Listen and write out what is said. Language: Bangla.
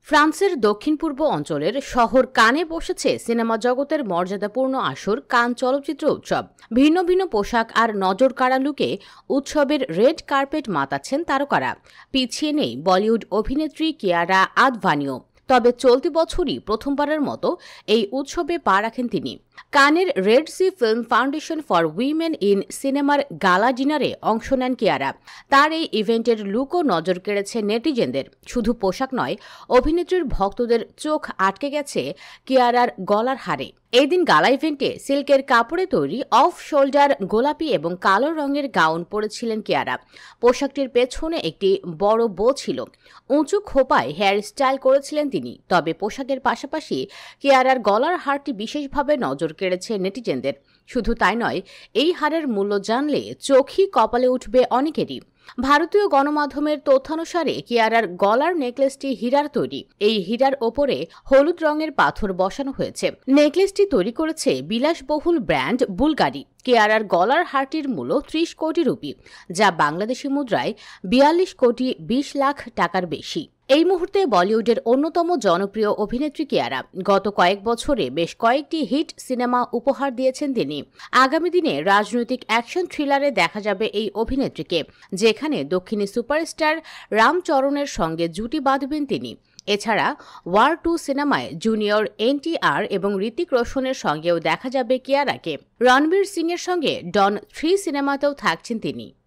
ফ্রান্সের দক্ষিণ পূর্ব অঞ্চলের শহর কানে বসেছে সিনেমা জগতের মর্যাদাপূর্ণ আসর কান চলচ্চিত্র উৎসব। ভিন্ন ভিন্ন পোশাক আর নজর কাড়া লুকে উৎসবের রেড কার্পেট মাতাচ্ছেন তারকারা। পিছিয়ে নেই বলিউড অভিনেত্রী কিয়ারা আদভানিও। তবে চলতি বছরই প্রথমবারের মতো এই উৎসবে পা রাখেন তিনি। কানের Red Sea Film Foundation for Women in সিনেমার গালা ডিনারে অংশ নেন কিয়ারা। তার এই ইভেন্টের লুকও নজর কেড়েছে নেটিজেনদের। শুধু পোশাক নয়, অভিনেত্রীর ভক্তদের চোখ আটকে গেছে কিয়ারার গলার হারে। এই দিন গালা ইভেন্টে সিল্কের কাপড়ে তৈরি অফ শোল্ডার গোলাপি এবং কালো রঙের গাউন পরেছিলেন কিয়ারা। পোশাকটির পেছনে একটি বড় বো ছিল। উঁচু খোপায় হেয়ার স্টাইল করেছিলেন তিনি। তবে পোশাকের পাশাপাশি কিয়ারার গলার হারটি বিশেষভাবে নজর কেড়েছে নেটিজেনদের। শুধু তাই নয়, এই হারের মূল্য জানলে চোখই কপালে উঠবে অনেকেরই। ভারতীয় গণমাধ্যমের তথ্যানুসারে কিয়ারার গলার নেকলেসটি হীরার তৈরি। এই হীরার ওপরে হলুদ রঙের পাথর বসানো হয়েছে। নেকলেসটি তৈরি করেছে বিলাসবহুল ব্র্যান্ড বুলগারি। কিয়ারার গলার হারটির মূল্য 30 কোটি রুপি, যা বাংলাদেশি মুদ্রায় 42 কোটি 20 লাখ টাকার বেশি। এই মুহূর্তে বলিউডের অন্যতম জনপ্রিয় অভিনেত্রী কিয়ারা। গত কয়েক বছরে বেশ কয়েকটি হিট সিনেমা উপহার দিয়েছেন তিনি। আগামী দিনে রাজনৈতিক অ্যাকশন থ্রিলারে দেখা যাবে এই অভিনেত্রীকে, যেখানে দক্ষিণী সুপারস্টার রামচরণের সঙ্গে জুটি বাঁধবেন তিনি। এছাড়া ওয়ার 2 সিনেমায় জুনিয়র এনটিআর এবং ঋতিক রোশনের সঙ্গেও দেখা যাবে কিয়ারাকে। রণবীর সিংয়ের সঙ্গে ডন 3 সিনেমাতেও থাকছেন তিনি।